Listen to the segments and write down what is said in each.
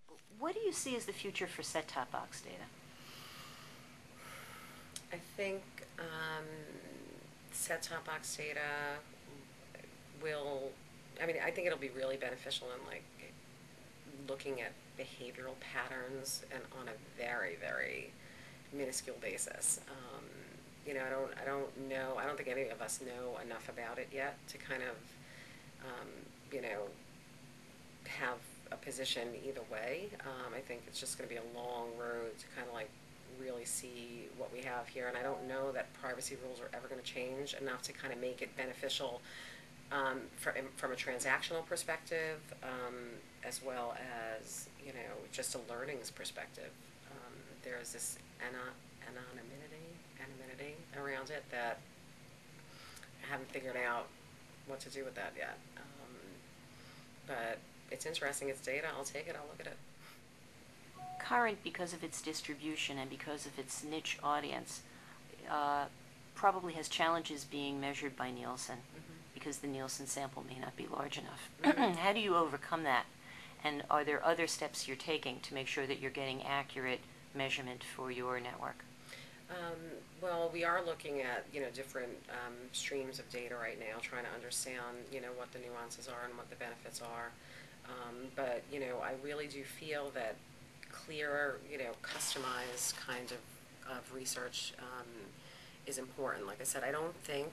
What do you see as the future for set-top box data? I think set-top box data will, I mean, I think it'll be really beneficial in like looking at behavioral patterns and on a very, very minuscule basis. I don't know, I don't think any of us know enough about it yet to kind of, um, you know, have a position either way. I think it's just going to be a long road to kind of like really see what we have here. And I don't know that privacy rules are ever going to change enough to kind of make it beneficial from a transactional perspective, as well as, just a learnings perspective. There's this anonymity around it that I haven't figured out what to do with that yet. But it's interesting. It's data. I'll take it. I'll look at it. Current, because of its distribution and because of its niche audience, uh, probably has challenges being measured by Nielsen because the Nielsen sample may not be large enough. Mm-hmm. How do you overcome that? And are there other steps you're taking to make sure that you're getting accurate measurement for your network? Well, we are looking at different streams of data right now, trying to understand what the nuances are and what the benefits are. But I really do feel that clear, customized kind of research is important. Like I said, I don't think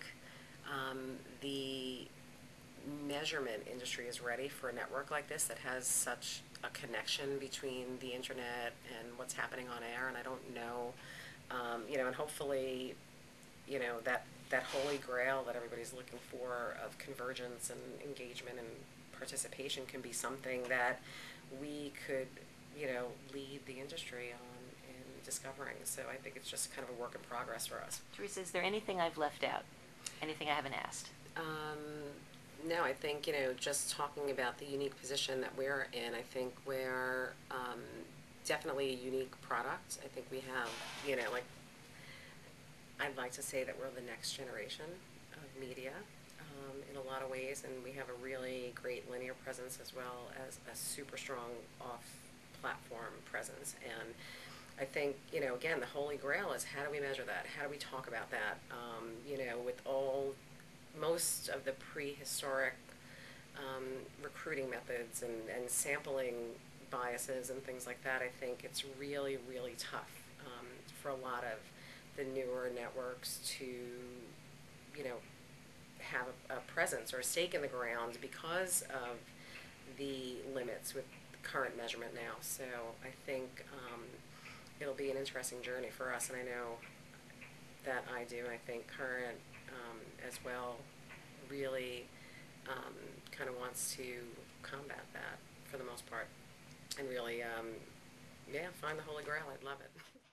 the measurement industry is ready for a network like this that has such a connection between the internet and what's happening on air. And I don't know, and hopefully, that holy grail that everybody's looking for of convergence and engagement and participation can be something that we could, lead the industry on in discovering. So I think it's just kind of a work in progress for us. Teresa, is there anything I've left out? Anything I haven't asked? No, I think, just talking about the unique position that we're in, I think we're definitely a unique product. I think we have, like, I'd like to say that we're the next generation of media in a lot of ways, and we have a really great linear presence as well as a super strong off-platform presence. And I think, again, the holy grail is how do we measure that? How do we talk about that? With most of the prehistoric recruiting methods and sampling biases and things like that, I think it's really, really tough for a lot of the newer networks to, have a presence or a stake in the ground because of the limits with current measurement now. So I think it'll be an interesting journey for us, and I know that I do, and I think current as well really kind of wants to combat that for the most part and really, yeah, find the holy grail. I'd love it.